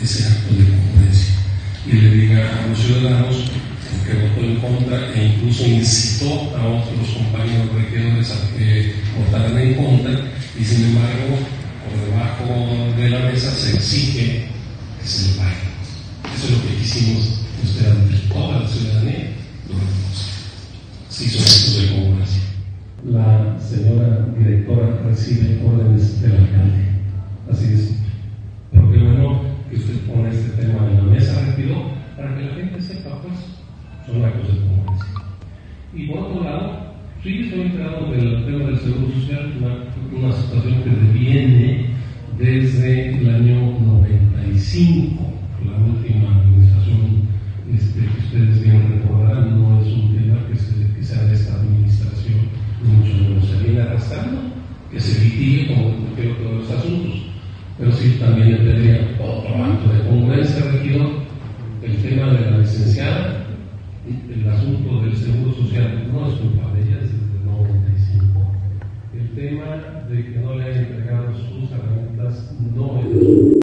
ese acto de congruencia y le diga a los ciudadanos que votó en contra e incluso incitó a otros compañeros regidores a que votaran en contra, y sin embargo por debajo de la mesa se exige que se le pague. Eso es lo que quisimos que usted, ante toda la ciudadanía, lo reconozca. Sí, son actos de congruencia. La señora directora recibe órdenes del alcalde, así de simple. Pero qué bueno que usted pone este tema en la mesa, repito, para que la gente sepa, pues, son actos de congruencia. Y por otro lado, sí estoy enterado del tema del Seguro Social, una situación que viene desde el año 95, la última administración que ustedes bien recordarán. No es un tema que sea de esta administración, ni mucho menos se viene arrastrando, que se litigue como cualquier otro de los asuntos. Pero sí también le pediría otro acto de congruencia, regidor, el tema de la licenciada, el asunto del Seguro Social no es culpa de ella, desde el 95. El tema de que no le hayan entregado sus herramientas no es